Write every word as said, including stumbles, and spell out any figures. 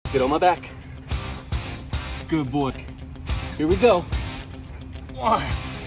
Get on my back. Good boy. Here we go. One.